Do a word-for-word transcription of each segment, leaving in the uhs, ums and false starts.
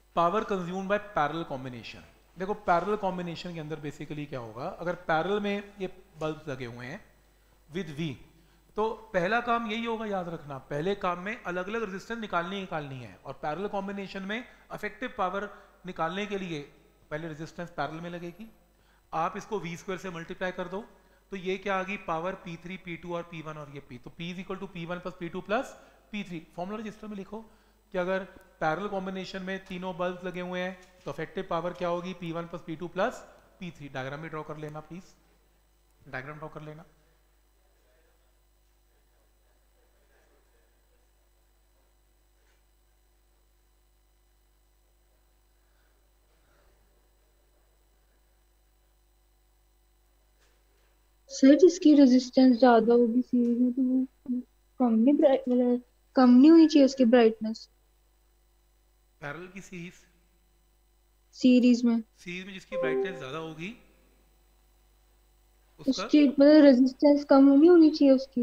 Power consume by parallel combination. देखो parallel combination के अंदर बेसिकली क्या होगा, अगर पैरेलल में ये बल्ब लगे हुए हैं विद V, तो पहला काम यही होगा, याद रखना, पहले काम में अलग अलग रेजिस्टेंस निकालनी निकालनी है, और पैरेलल कॉम्बिनेशन में इफेक्टिव पावर निकालने के लिए पहले रेजिस्टेंस पैरेलल में लगेगी, आप इसको वी स्क्वायर से मल्टीप्लाई कर दो, तो ये क्या आ गई power P three, P two और पी वन, और ये P, तो P is equal to P one plus P two plus P three. Formula register में लिखो कि अगर पैरेलल कॉम्बिनेशन में तीनों बल्ब लगे हुए हैं तो इफेक्टिव पावर क्या होगी, P one plus P two plus P three. Diagram में ड्रॉ कर लेना प्लीज, डायग्राम ड्रॉ कर लेना। सर जिसकी रेजिस्टेंस ज्यादा होगी सीरीज में तो वो कम नहीं ब्राइट, मतलब कम नहीं होनी चाहिए उसकी ब्राइटनेस पैरेलल की सीरीज सीरीज में, सीरीज में जिसकी ब्राइटनेस ज्यादा होगी उसका, उसकी मतलब रेजिस्टेंस कम नहीं होनी चाहिए उसकी।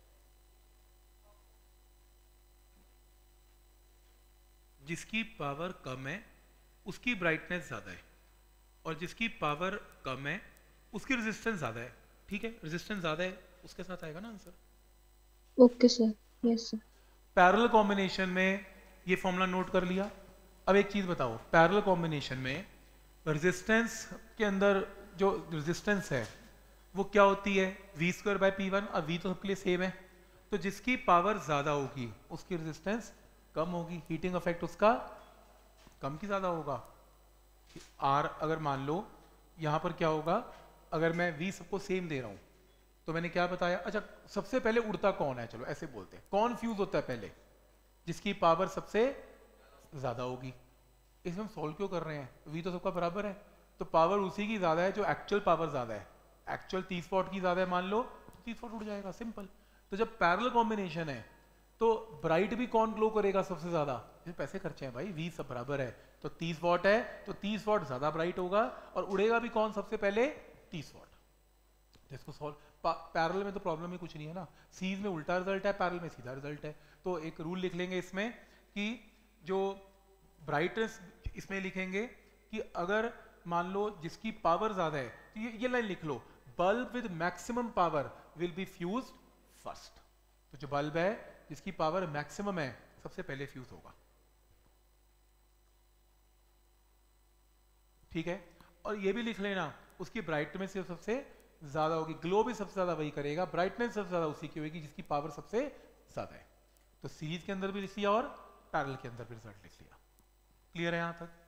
जिसकी पावर कम है उसकी ब्राइटनेस ज्यादा है, और जिसकी पावर कम है उसकी रेजिस्टेंस ज्यादा है। ठीक है, रेजिस्टेंस ज्यादा है उसके साथ आएगा ना answer. Okay sir, yes sir. Parallel combination में ये फॉर्मूला नोट कर लिया। अब एक चीज बताओ, पैरेलल कॉम्बिनेशन में रेजिस्टेंस के अंदर जो रेजिस्टेंस है वो क्या होती है, V square by P one, और वी तो सबके लिए सेम है, तो जिसकी पावर ज्यादा होगी उसकी रेजिस्टेंस कम होगी, हीटिंग इफेक्ट उसका कम की ज्यादा होगा। आर अगर मान लो यहां पर क्या होगा, अगर मैं V सबको सेम दे रहा हूं तो मैंने क्या बताया, अच्छा सबसे पहले उड़ता कौन है, चलो ऐसे बोलते हैं, कौन फ्यूज होता है पहले, जिसकी पावर सबसे ज्यादा होगी। इसमें हम सॉल्व क्यों कर रहे हैं, V तो सबका बराबर है, तो पावर उसी की ज्यादा है जो एक्चुअल पावर ज्यादा है। एक्चुअल तीस वॉट की ज्यादा है मान लो, तो तीस वॉट उड़ जाएगा, सिंपल। तो जब पैरेलल कॉम्बिनेशन है तो ब्राइट भी कौन ग्लो करेगा सबसे ज्यादा, ये पैसे खर्चे हैं भाई, V सब बराबर है, तो तीस वॉट है तो तीस वॉट ज्यादा ब्राइट होगा, और उड़ेगा भी कौन सबसे पहले, तीस वॉट। तो इसको सॉल्व, पैरेलल में तो प्रॉब्लम ही कुछ नहीं है ना, सीरीज में उल्टा रिजल्ट है, पैरेलल में सीधा रिजल्ट है। तो एक रूल लिख लेंगे इसमें कि जो ब्राइटनेस इसमें लिखेंगे कि अगर मान लो जिसकी पावर ज्यादा है, तो ये ये लाइन लिख लो, bulb with maximum power will be fused first. तो जो बल्ब है जिसकी पावर मैक्सिमम है सबसे पहले फ्यूज होगा। ठीक है, और ये भी लिख लेना उसकी ब्राइटनेस सबसे ज्यादा होगी, ग्लो भी सबसे ज्यादा वही करेगा, ब्राइटनेस सबसे ज्यादा उसी की होगी जिसकी पावर सबसे ज्यादा है। तो सीरीज के अंदर भी लिख लिया और पैरेलल के अंदर भी रिजल्ट लिख लिया। क्लियर है यहां तक?